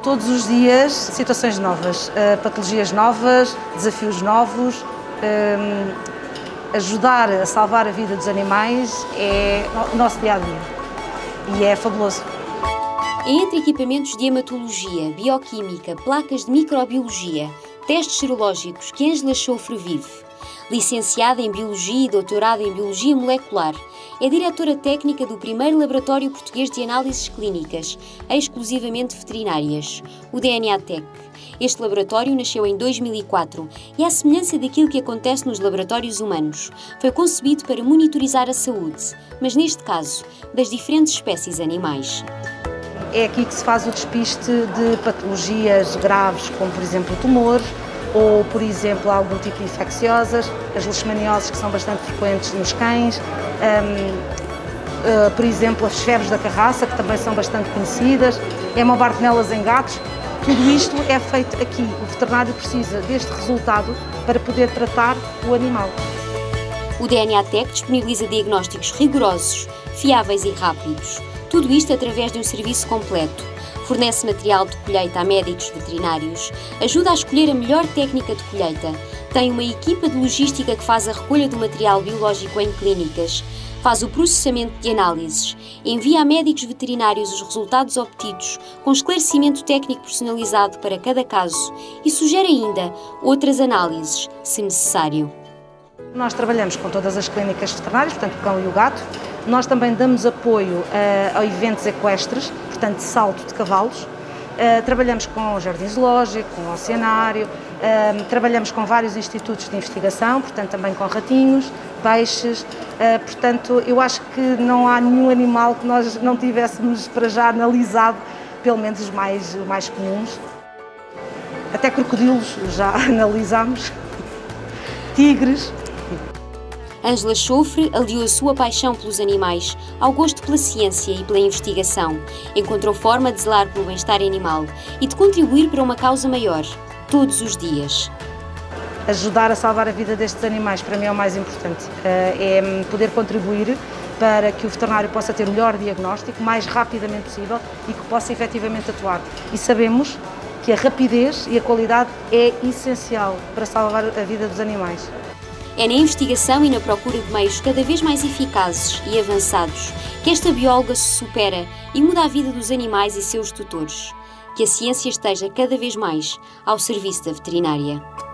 Todos os dias, situações novas, patologias novas, desafios novos. Ajudar a salvar a vida dos animais é o nosso dia-a-dia e é fabuloso. Entre equipamentos de hematologia, bioquímica, placas de microbiologia, testes serológicos que Ângela Chofre vive. Licenciada em Biologia e doutorada em Biologia Molecular, é diretora técnica do primeiro laboratório português de análises clínicas, exclusivamente veterinárias, o DNA Tech. Este laboratório nasceu em 2004 e, à semelhança daquilo que acontece nos laboratórios humanos, foi concebido para monitorizar a saúde, mas neste caso, das diferentes espécies animais. É aqui que se faz o despiste de patologias graves, como por exemplo tumores, ou, por exemplo, algum tipo de infecciosas, as leishmanioses que são bastante frequentes nos cães, por exemplo, as febres da carraça, que também são bastante conhecidas, hemobartonelas em gatos. Tudo isto é feito aqui. O veterinário precisa deste resultado para poder tratar o animal. O DNA Tech disponibiliza diagnósticos rigorosos, fiáveis e rápidos. Tudo isto através de um serviço completo. Fornece material de colheita a médicos veterinários, ajuda a escolher a melhor técnica de colheita, tem uma equipa de logística que faz a recolha do material biológico em clínicas, faz o processamento de análises, envia a médicos veterinários os resultados obtidos com esclarecimento técnico personalizado para cada caso e sugere ainda outras análises, se necessário. Nós trabalhamos com todas as clínicas veterinárias, portanto o cão e o gato. Nós também damos apoio a eventos equestres, portanto salto de cavalos. Trabalhamos com o Jardim Zoológico, com o Oceanário, trabalhamos com vários institutos de investigação, portanto também com ratinhos, peixes. Portanto, eu acho que não há nenhum animal que nós não tivéssemos para já analisado, pelo menos os mais comuns. Até crocodilos já analisámos, tigres. Ângela Chofre aliou a sua paixão pelos animais ao gosto pela ciência e pela investigação. Encontrou forma de zelar pelo bem-estar animal e de contribuir para uma causa maior, todos os dias. Ajudar a salvar a vida destes animais, para mim é o mais importante. É poder contribuir para que o veterinário possa ter o melhor diagnóstico, o mais rapidamente possível e que possa efetivamente atuar. E sabemos que a rapidez e a qualidade é essencial para salvar a vida dos animais. É na investigação e na procura de meios cada vez mais eficazes e avançados que esta bióloga se supera e muda a vida dos animais e seus tutores. Que a ciência esteja cada vez mais ao serviço da veterinária.